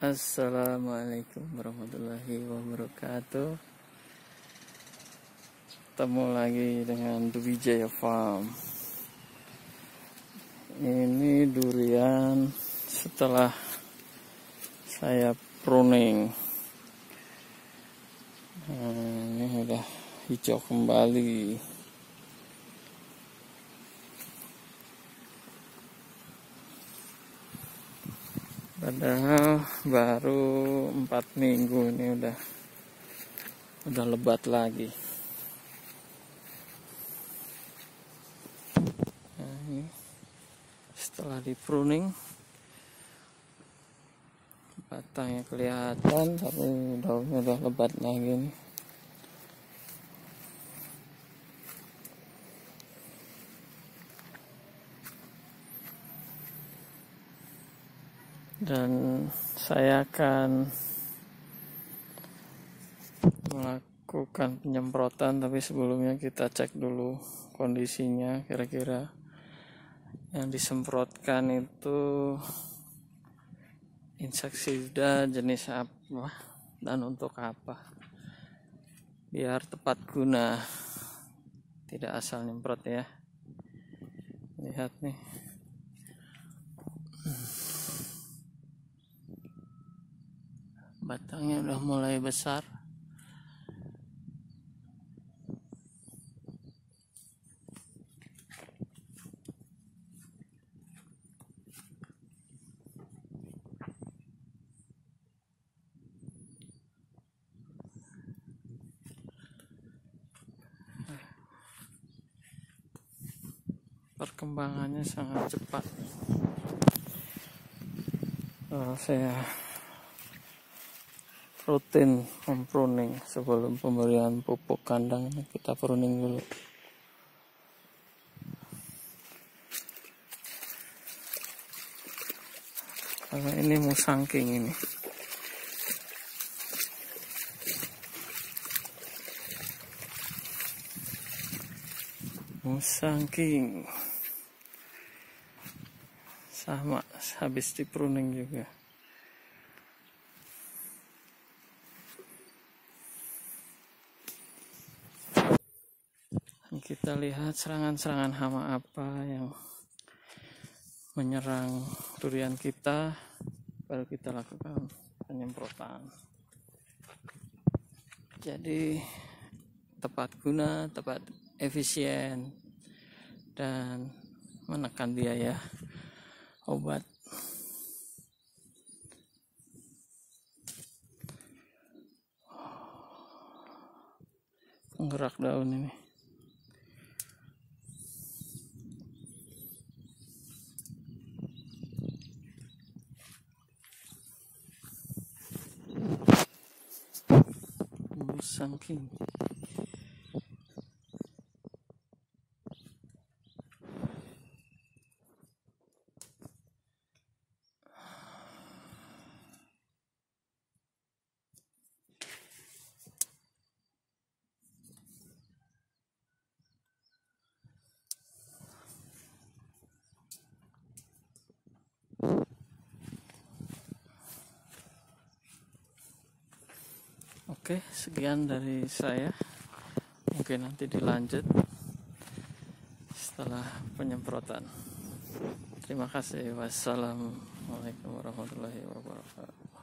Assalamualaikum warahmatullahi wabarakatuh. Ketemu lagi dengan Wijaya Farm. Ini durian setelah saya pruning. Ini udah hijau kembali. Padahal baru 4 minggu ini udah lebat lagi. Nah, ini setelah di pruning batangnya kelihatan, tapi daunnya udah lebat lagi nih. Dan saya akan melakukan penyemprotan, tapi sebelumnya kita cek dulu kondisinya, kira-kira yang disemprotkan itu insektisida jenis apa dan untuk apa, biar tepat guna, tidak asal nyemprot ya. Lihat nih, batangnya udah mulai besar. Perkembangannya sangat cepat. Saya rutin mempruning sebelum pemberian pupuk kandang. Kita pruning dulu. Karena ini musangking ini. Musangking sama habis di pruning juga. Kita lihat serangan-serangan hama apa yang menyerang durian kita, baru kita lakukan penyemprotan. Jadi tepat guna, tepat efisien, dan menekan biaya obat. Penggerak daun ini. Musangking. Oke, sekian dari saya. Mungkin nanti dilanjut setelah penyemprotan. Terima kasih. Wassalamualaikum warahmatullahi wabarakatuh.